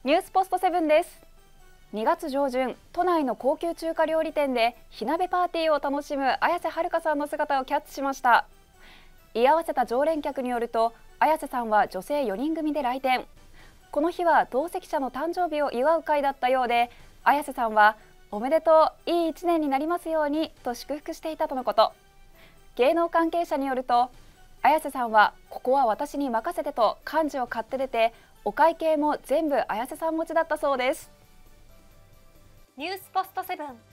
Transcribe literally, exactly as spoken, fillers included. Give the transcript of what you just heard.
ニュースポストセブンです。にがつ上旬、都内の高級中華料理店で火鍋パーティーを楽しむ綾瀬はるかさんの姿をキャッチしました。居合わせた常連客によると、綾瀬さんは女性よにん組で来店。この日は同席者の誕生日を祝う会だったようで、綾瀬さんはおめでとう、いい一年になりますようにと祝福していたとのこと。芸能関係者によると、綾瀬さんはここは私に任せてと幹事を買って出て、お会計も全部綾瀬さん持ちだったそうです。 ニュースポストセブン。